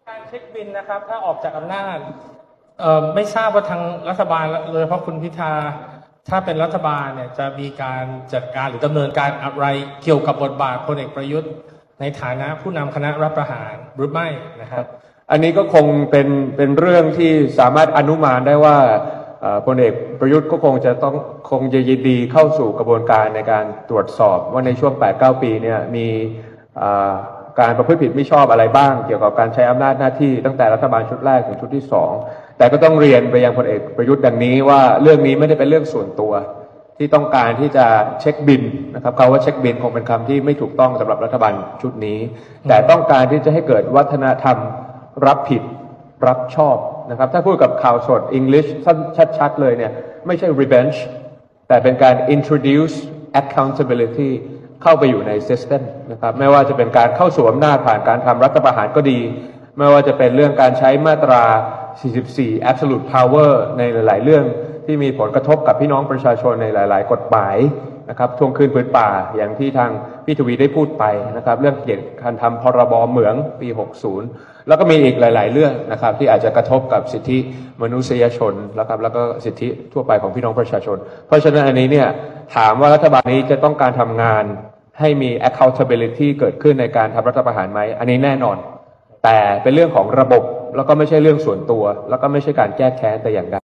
การเช็คบินนะครับถ้าออกจากอำนาจไม่ทราบว่าทางรัฐบาลเลยเพราะคุณพิธาถ้าเป็นรัฐบาลเนี่ยจะมีการจัดการหรือดำเนินการอะไรเกี่ยวกับบทบาทพลเอกประยุทธ์ในฐานะผู้นำคณะรัฐประหารหรือไม่นะครับอันนี้ก็คงเป็นเรื่องที่สามารถอนุมานได้ว่าพลเอกประยุทธ์ก็คงจะยินดีเข้าสู่กระบวนการในการตรวจสอบว่าในช่วง 8-9 ปีเนี่ยมีการประพฤติผิดไม่ชอบอะไรบ้างเกี่ยวกับการใช้อำนาจหน้าที่ตั้งแต่รัฐบาลชุดแรกถึงชุดที่2แต่ก็ต้องเรียนไปยังพลเอกประยุทธ์ดังนี้ว่าเรื่องนี้ไม่ได้เป็นเรื่องส่วนตัวที่ต้องการที่จะเช็คบิลนะครับคำว่าเช็คบิลคงเป็นคำที่ไม่ถูกต้องสำหรับรัฐบาลชุดนี้แต่ต้องการที่จะให้เกิดวัฒนธรรมรับผิดรับชอบนะครับถ้าพูดกับข่าวสด English ชัดๆเลยเนี่ยไม่ใช่ revenge แต่เป็นการ introduce accountability เข้าไปอยู่ใน system นะครับไม่ว่าจะเป็นการเข้าสู่อำนาจผ่านการทำรัฐประหารก็ดีไม่ว่าจะเป็นเรื่องการใช้มาตรา 44 absolute power ในหลายๆเรื่องที่มีผลกระทบกับพี่น้องประชาชนในหลายๆกฎหมายนะครับทวงคืนผืนป่าอย่างที่ทางพี่ทวีได้พูดไปนะครับเรื่องเกี่ยวกับการทำพรบเหมืองปี 60 แล้วก็มีอีกหลายๆเรื่องนะครับที่อาจจะกระทบกับสิทธิมนุษยชนนะครับแล้วก็สิทธิทั่วไปของพี่น้องประชาชนเพราะฉะนั้นอันนี้เนี่ยถามว่ารัฐบาลนี้จะต้องการทำงานให้มี accountability เกิดขึ้นในการทำรัฐประหารไหมอันนี้แน่นอนแต่เป็นเรื่องของระบบแล้วก็ไม่ใช่เรื่องส่วนตัวแล้วก็ไม่ใช่การแก้แค้นแต่อย่างใด